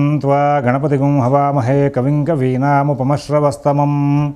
त्वा गणपतिगुं हवामहे कविं कवीनामुपमश्रवस्तमं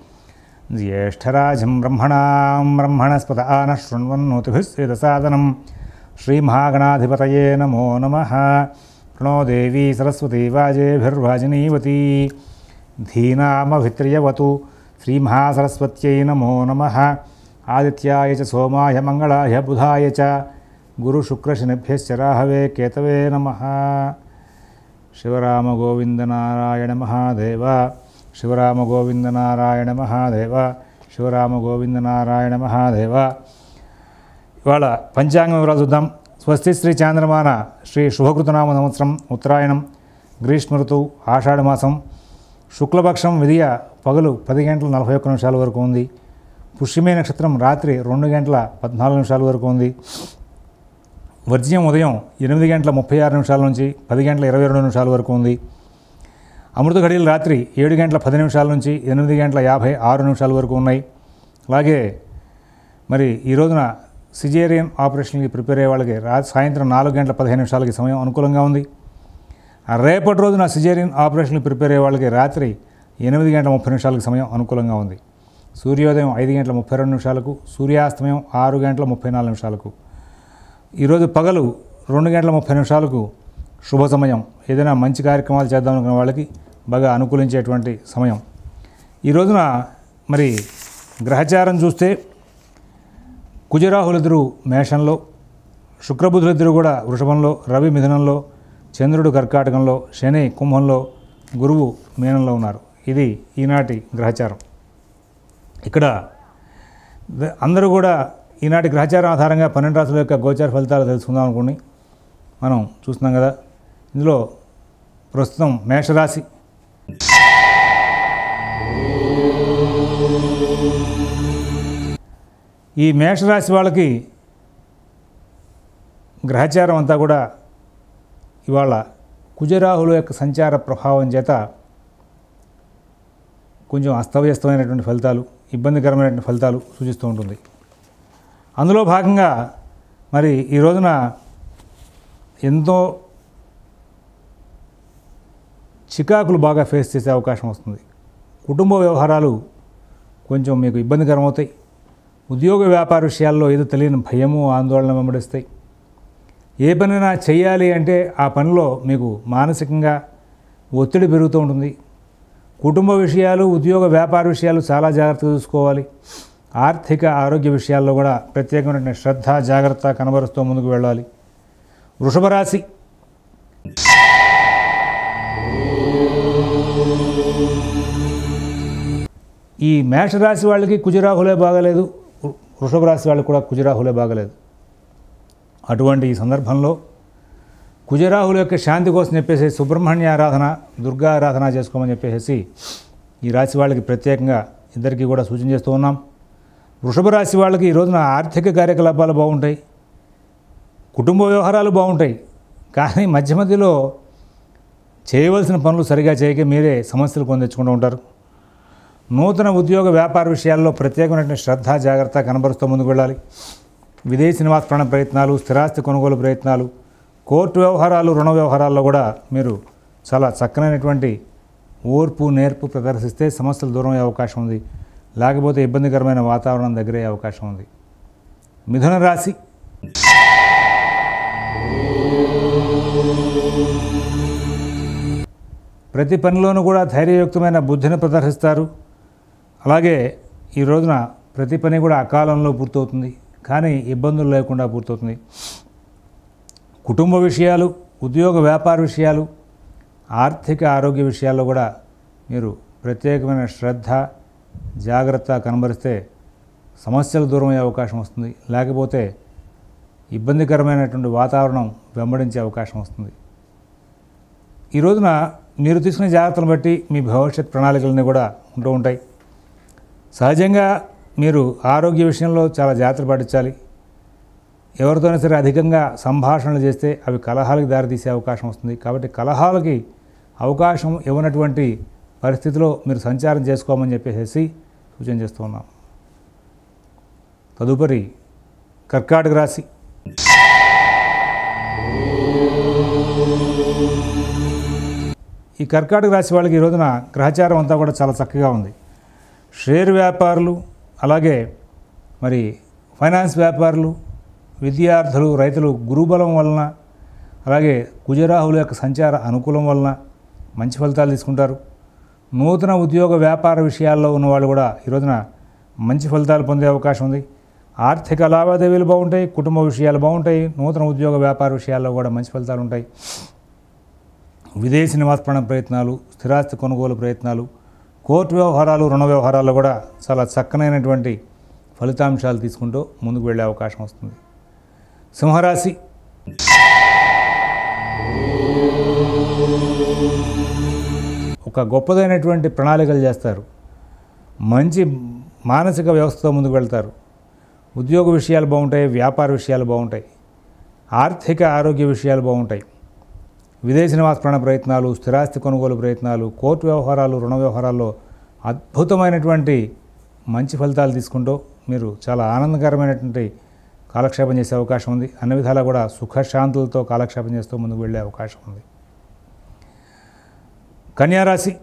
ज्येष्ठराजं ब्रह्मणस्पत आनः शृण्वन्नोतिभिः सेदसादनं श्रीमहागणाधिपतये नमो नमः। प्रणो देवी सरस्वती वाजेभिर्वाजिनीवती धीनामभित्र्यवतु श्रीमहासरस्वत्यै नमो नमः। आदित्याय च सोमाय मंगलाय बुधाय च गुरुशुक्रशनिभ्यश्च राहवे केतवे नमः। शिवराम गोविंद नारायण महादेव, शिवराम गोविंद नारायण महादेव, शिवराम गोविंद नारायण महादेव। ఇవాళ పంచాంగం వివరాలు చూద్దాం. స్వస్తి శ్రీ చాంద్రమాన శ్రీ శుభకృతనామ సంవత్సరం ఉత్తరాయణం గ్రీష్మ ఋతువు ఆషాఢమాసం శుక్లపక్షం విధియ పగలు 10 గంటల 41 నిమిషాల వరకు ఉంది. పుష్యమే నక్షత్రం రాత్రి 2 గంటల 14 నిమిషాల వరకు ఉంది. వర్జ్యం ఉదయం 8 గంటల 36 నిమిషాల నుంచి 10 గంటల 22 నిమిషాల వరకు ఉంది. అమృత ఘడియలు రాత్రి 7 గంటల 10 నిమిషాల నుంచి 8 గంటల 56 నిమిషాల వరకు ఉన్నాయి. అలాగే మరి ఈ రోజున సిజేరియన్ ఆపరేషన్కి ప్రిపేర్ అయ్యే వాళ్ళకి సాయంత్రం 4 గంటల 15 నిమిషాలకి సమయం అనుకూలంగా ఉంది. రేపటి రోజున సిజేరియన్ ఆపరేషన్కి ప్రిపేర్ అయ్యే వాళ్ళకి రాత్రి 8 గంటల 30 నిమిషాలకి సమయం అనుకూలంగా ఉంది. సూర్యోదయం 5 గంటల 32 నిమిషాలకు, సూర్యాస్తమయం 6 గంటల 34 నిమిషాలకు. ఈరోజు పగలు 2 గంటల 30 నిమిషాలకు శుభ సమయం. ఏదైనా మంచి కార్యక్రమాలు చేద్దాం అనుకున్న వాళ్ళకి బాగా అనుకూలించేటువంటి సమయం. ఈ రోజున మరి గ్రహచారం చూస్తే కుజరాహులిద్దరూ మేషంలో, శుక్రబుధులిద్దరూ కూడా వృషభంలో, రవి మిథునంలో, చంద్రుడు కర్కాటకంలో, శని కుంభంలో, గురువు మీనంలో ఉన్నారు. ఇది ఈనాటి గ్రహచారం. ఇక్కడ అందరూ కూడా ఈనాటి గ్రహచారం ఆధారంగా 12 రాశుల యొక్క గోచార ఫలితాలు తెలుసుకుందాం అనుకుని మనం చూస్తున్నాం కదా. ఇందులో ప్రస్తుతం మేషరాశి. ఈ మేషరాశి వాళ్ళకి గ్రహచారం అంతా కూడా ఇవాళ కుజరాహుల యొక్క సంచార ప్రభావం చేత కొంచెం అస్తవ్యస్తమైనటువంటి ఫలితాలు, ఇబ్బందికరమైనటువంటి ఫలితాలు సూచిస్తూ ఉంటుంది. అందులో భాగంగా మరి ఈ రోజున ఎంతో చికాకులు బాగా ఫేస్ చేసే అవకాశం వస్తుంది. కుటుంబ వ్యవహారాలు కొంచెం మీకు ఇబ్బందికరం అవుతాయి. ఉద్యోగ వ్యాపార విషయాల్లో ఏదో తెలియని భయము, ఆందోళన వెంబడిస్తాయి. ఏ పనైనా చేయాలి అంటే ఆ పనిలో మీకు మానసికంగా ఒత్తిడి పెరుగుతూ ఉంటుంది. కుటుంబ విషయాలు, ఉద్యోగ వ్యాపార విషయాలు చాలా జాగ్రత్తగా చూసుకోవాలి. ఆర్థిక ఆరోగ్య విషయాల్లో కూడా ప్రత్యేకమైన శ్రద్ధ, జాగ్రత్త కనబరుస్తూ ముందుకు వెళ్ళాలి. వృషభ రాశి. ఈ మేషరాశి వాళ్ళకి కుజరాహులే బాగలేదు, వృషభ రాశి వాళ్ళకి కూడా కుజరాహులే బాగలేదు. అటువంటి ఈ సందర్భంలో కుజరాహుల యొక్క శాంతి కోసం చెప్పేసి సుబ్రహ్మణ్య ఆరాధన, దుర్గా ఆరాధన చేసుకోమని చెప్పేసి ఈ రాశి వాళ్ళకి ప్రత్యేకంగా ఇద్దరికీ కూడా సూచన చేస్తూ ఉన్నాం. వృషభ రాశి వాళ్ళకి ఈ రోజున ఆర్థిక కార్యకలాపాలు బాగుంటాయి, కుటుంబ వ్యవహారాలు బాగుంటాయి. కానీ మధ్య మధ్యలో చేయవలసిన పనులు సరిగా చేయక మీరే సమస్యలు కొని తెచ్చుకుంటూ ఉంటారు. నూతన ఉద్యోగ వ్యాపార విషయాల్లో ప్రత్యేకమైన శ్రద్ధ, జాగ్రత్త కనబరుస్తూ ముందుకు వెళ్ళాలి. విదేశీ నివాస ప్రాణ ప్రయత్నాలు, స్థిరాస్తి కొనుగోలు ప్రయత్నాలు, కోర్టు వ్యవహారాలు, రుణ వ్యవహారాల్లో కూడా మీరు చాలా చక్కనైనటువంటి ఓర్పు, నేర్పు ప్రదర్శిస్తే సమస్యలు దూరం అయ్యే అవకాశం ఉంది. లేకపోతే ఇబ్బందికరమైన వాతావరణం దగ్గరయ్యే అవకాశం ఉంది. మిథున రాశి. ప్రతి పనిలోనూ కూడా ధైర్యయుక్తమైన బుద్ధిని ప్రదర్శిస్తారు. అలాగే ఈ రోజున ప్రతి పని కూడా అకాలంలో పూర్తవుతుంది, కానీ ఇబ్బందులు లేకుండా పూర్తవుతుంది. కుటుంబ విషయాలు, ఉద్యోగ వ్యాపార విషయాలు, ఆర్థిక ఆరోగ్య విషయాల్లో కూడా మీరు ప్రత్యేకమైన శ్రద్ధ, జాగ్రత్త కనబరిస్తే సమస్యలు దూరం అయ్యే అవకాశం వస్తుంది. లేకపోతే ఇబ్బందికరమైనటువంటి వాతావరణం వెంబడించే అవకాశం వస్తుంది. ఈ రోజున మీరు తీసుకునే జాగ్రత్తలను బట్టి మీ భవిష్యత్ ప్రణాళికలన్నీ కూడా ఉంటూ ఉంటాయి. సహజంగా మీరు ఆరోగ్య విషయంలో చాలా జాగ్రత్తలు పాటించాలి. ఎవరితోనైనా సరే అధికంగా సంభాషణలు చేస్తే అవి కలహాలకు దారితీసే అవకాశం వస్తుంది. కాబట్టి కలహాలకి అవకాశం ఇవ్వనటువంటి పరిస్థితిలో మీరు సంచారం చేసుకోమని చెప్పేసి సూచన చేస్తూ ఉన్నాం. తదుపరి కర్కాటక రాశి. ఈ కర్కాటక రాశి వాళ్ళకి ఈ రోజున గ్రహచారం అంతా కూడా చాలా చక్కగా ఉంది. షేర్ వ్యాపారులు, అలాగే మరి ఫైనాన్స్ వ్యాపారులు, విద్యార్థులు, రైతులు గురుబలం వలన, అలాగే కుజరాహుల యొక్క సంచార అనుకూలం వలన మంచి ఫలితాలు తీసుకుంటారు. నూతన ఉద్యోగ వ్యాపార విషయాల్లో ఉన్నవాళ్ళు కూడా ఈ రోజున మంచి ఫలితాలు పొందే అవకాశం ఉంది. ఆర్థిక లావాదేవీలు బాగుంటాయి, కుటుంబ విషయాలు బాగుంటాయి, నూతన ఉద్యోగ వ్యాపార విషయాల్లో కూడా మంచి ఫలితాలు ఉంటాయి. విదేశీ నివాస ప్రయత్నాలు, స్థిరాస్తి కొనుగోలు ప్రయత్నాలు, కోర్టు వ్యవహారాలు, రుణ వ్యవహారాల్లో కూడా చాలా చక్కనైనటువంటి ఫలితాంశాలు తీసుకుంటూ ముందుకు వెళ్ళే అవకాశం వస్తుంది. సింహరాశి. ఒక గొప్పదైనటువంటి ప్రణాళికలు చేస్తారు, మంచి మానసిక వ్యవస్థతో ముందుకు వెళ్తారు. ఉద్యోగ విషయాలు బాగుంటాయి, వ్యాపార విషయాలు బాగుంటాయి, ఆర్థిక ఆరోగ్య విషయాలు బాగుంటాయి. విదేశీ నివాస ప్రయత్నాలు, స్థిరాస్తి కొనుగోలు ప్రయత్నాలు, కోర్టు వ్యవహారాలు, రుణ వ్యవహారాల్లో అద్భుతమైనటువంటి మంచి ఫలితాలు తీసుకుంటూ మీరు చాలా ఆనందకరమైనటువంటి కాలక్షేపం చేసే అవకాశం ఉంది. అన్ని విధాలా కూడా సుఖశాంతులతో కాలక్షేపం చేస్తూ ముందుకు వెళ్ళే అవకాశం ఉంది. కన్యారాశి.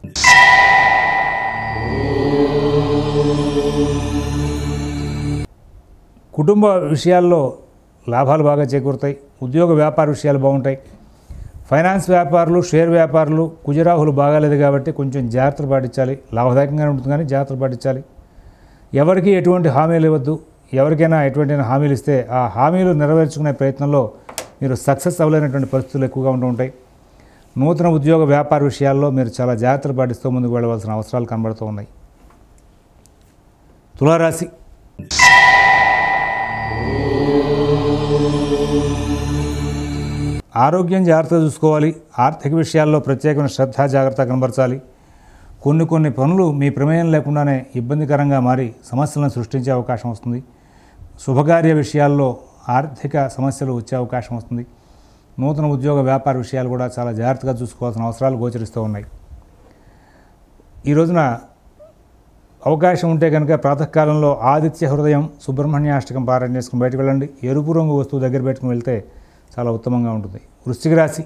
కుటుంబ విషయాల్లో లాభాలు బాగా చేకూరుతాయి, ఉద్యోగ వ్యాపార విషయాలు బాగుంటాయి. ఫైనాన్స్ వ్యాపారులు, షేర్ వ్యాపారులు కుజరాహులు బాగాలేదు కాబట్టి కొంచెం జాగ్రత్తలు పాటించాలి. లాభదాయకంగానే ఉంటుంది కానీ జాగ్రత్తలు పాటించాలి. ఎవరికి ఎటువంటి హామీలు ఇవ్వద్దు. ఎవరికైనా ఎటువంటి హామీలు ఇస్తే ఆ హామీలు నెరవేర్చుకునే ప్రయత్నంలో మీరు సక్సెస్ అవ్వలేనటువంటి పరిస్థితులు ఎక్కువగా ఉంటూ ఉంటాయి. నూతన ఉద్యోగ వ్యాపార విషయాల్లో మీరు చాలా జాగ్రత్తలు పాటిస్తూ ముందుకు వెళ్ళవలసిన అవసరాలు కనబడుతూ ఉన్నాయి. తులారాశి. ఆరోగ్యం జాగ్రత్తగా చూసుకోవాలి. ఆర్థిక విషయాల్లో ప్రత్యేకమైన శ్రద్ధ, జాగ్రత్త కనబరచాలి. కొన్ని పనులు మీ ప్రమేయం లేకుండానే ఇబ్బందికరంగా మారి సమస్యలను సృష్టించే అవకాశం వస్తుంది. శుభకార్య విషయాల్లో ఆర్థిక సమస్యలు వచ్చే అవకాశం వస్తుంది. నూతన ఉద్యోగ వ్యాపార విషయాలు కూడా చాలా జాగ్రత్తగా చూసుకోవాల్సిన అవసరాలు గోచరిస్తూ ఉన్నాయి. ఈ రోజున అవకాశం ఉంటే కనుక ప్రాతకాలంలో ఆదిత్య హృదయం, సుబ్రహ్మణ్యాష్టకం పారాయణ చేసుకుని బయటకు వెళ్ళండి. ఎరుపు రంగు వస్తువు దగ్గర పెట్టుకుని వెళ్తే చాలా ఉత్తమంగా ఉంటుంది. వృశ్చిక రాశి.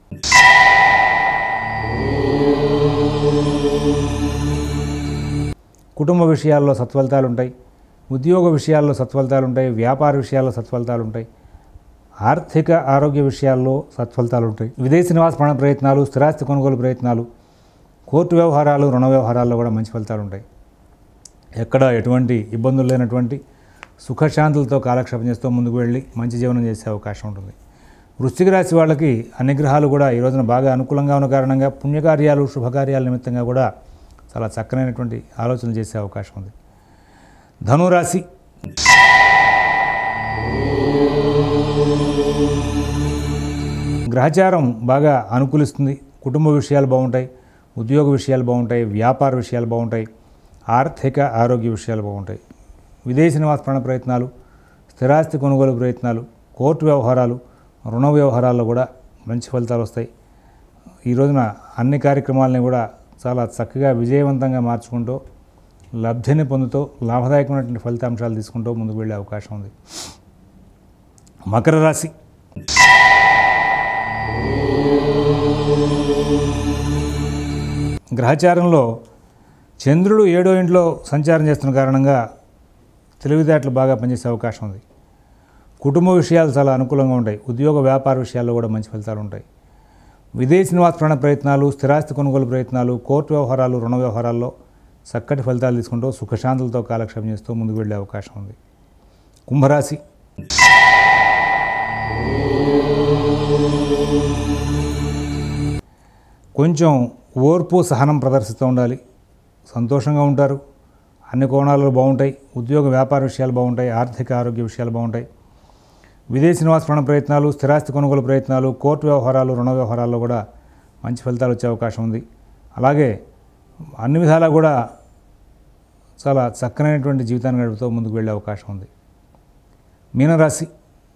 కుటుంబ విషయాల్లో సత్ఫలితాలు ఉంటాయి, ఉద్యోగ విషయాల్లో సత్ఫలితాలు ఉంటాయి, వ్యాపార విషయాల్లో సత్ఫలితాలు ఉంటాయి, ఆర్థిక ఆరోగ్య విషయాల్లో సత్ఫలితాలు ఉంటాయి. విదేశీ నివాస ప్రయత్నాలు, స్థిరాస్తి కొనుగోలు ప్రయత్నాలు, కోర్టు వ్యవహారాలు, రుణ వ్యవహారాల్లో కూడా మంచి ఫలితాలు ఉంటాయి. ఎక్కడ ఎటువంటి ఇబ్బందులు లేనటువంటి సుఖశాంతులతో కాలక్షేపం చేస్తూ ముందుకు వెళ్ళి మంచి జీవనం చేసే అవకాశం ఉంటుంది. వృశ్చిక రాశి వాళ్ళకి అన్ని గ్రహాలు కూడా ఈ రోజున బాగా అనుకూలంగా ఉన్న కారణంగా పుణ్యకార్యాలు, శుభకార్యాల నిమిత్తంగా కూడా చాలా చక్కనైనటువంటి ఆలోచనలు చేసే అవకాశం ఉంది. ధనురాశి. గ్రహచారం బాగా అనుకూలిస్తుంది. కుటుంబ విషయాలు బాగుంటాయి, ఉద్యోగ విషయాలు బాగుంటాయి, వ్యాపార విషయాలు బాగుంటాయి, ఆర్థిక ఆరోగ్య విషయాలు బాగుంటాయి. విదేశీ నివాస ప్రయత్నాలు, స్థిరాస్తి కొనుగోలు ప్రయత్నాలు, కోర్టు వ్యవహారాలు, రుణ వ్యవహారాల్లో కూడా మంచి ఫలితాలు వస్తాయి. ఈ రోజున అన్ని కార్యక్రమాలని కూడా చాలా చక్కగా విజయవంతంగా మార్చుకుంటూ లబ్ధిని పొందుతూ లాభదాయకమైనటువంటి ఫలితాంశాలు తీసుకుంటూ ముందుకు వెళ్ళే అవకాశం ఉంది. మకర రాశి. గ్రహచారంలో చంద్రుడు 7వ ఇంట్లో సంచారం చేస్తున్న కారణంగా తెలివితేటలు బాగా పనిచేసే అవకాశం ఉంది. కుటుంబ విషయాలు చాలా అనుకూలంగా ఉంటాయి, ఉద్యోగ వ్యాపార విషయాల్లో కూడా మంచి ఫలితాలు ఉంటాయి. విదేశీ నివాస ప్రయత్నాలు, స్థిరాస్తి కొనుగోలు ప్రయత్నాలు, కోర్టు వ్యవహారాలు, రుణ వ్యవహారాల్లో చక్కటి ఫలితాలు తీసుకుంటూ సుఖశాంతులతో కాలక్షేపం చేస్తూ ముందుకు వెళ్ళే అవకాశం ఉంది. కుంభరాశి. కొంచెం ఓర్పు, సహనం ప్రదర్శిస్తూ ఉండాలి. సంతోషంగా ఉంటారు, అన్ని కోణాలు బాగుంటాయి, ఉద్యోగ వ్యాపార విషయాలు బాగుంటాయి, ఆర్థిక ఆరోగ్య విషయాలు బాగుంటాయి. విదేశీ నివాస ప్రయత్నాలు, స్థిరాస్తి కొనుగోలు ప్రయత్నాలు, కోర్టు వ్యవహారాలు, రుణ వ్యవహారాల్లో కూడా మంచి ఫలితాలు వచ్చే అవకాశం ఉంది. అలాగే అన్ని విధాలా కూడా చాలా చక్కనైనటువంటి జీవితాన్ని గడుపుతూ ముందుకు వెళ్ళే అవకాశం ఉంది. మీనరాశి.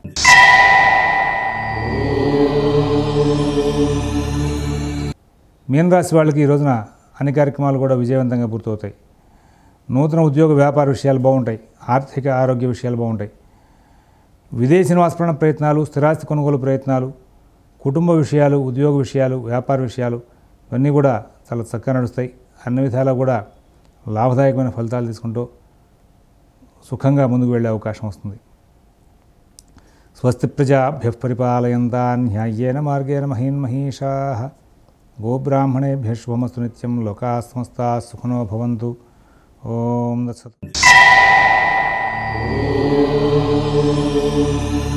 మీనరాశి వాళ్ళకి ఈ రోజున అన్ని కార్యక్రమాలు కూడా విజయవంతంగా పూర్తవుతాయి. నూతన ఉద్యోగ వ్యాపార విషయాలు బాగుంటాయి, ఆర్థిక ఆరోగ్య విషయాలు బాగుంటాయి. విదేశీ నివాస ప్రయత్నాలు, స్థిరాస్తి కొనుగోలు ప్రయత్నాలు, కుటుంబ విషయాలు, ఉద్యోగ విషయాలు, వ్యాపార విషయాలు, ఇవన్నీ కూడా చాలా చక్కగా నడుస్తాయి. అన్ని విధాలా కూడా లాభదాయకమైన ఫలితాలు తీసుకుంటూ సుఖంగా ముందుకు వెళ్ళే అవకాశం వస్తుంది. స్వస్తి ప్రజాభ్యః పరిపాలయంతాన్ న్యాయేన మార్గేణ మహీన్మహీషాః గోబ్రాహ్మణేభ్యः శుభమస్తు నిత్యం. లోకాः సమస్తాः సుఖినో భవంతు. ఓం తత్సత్.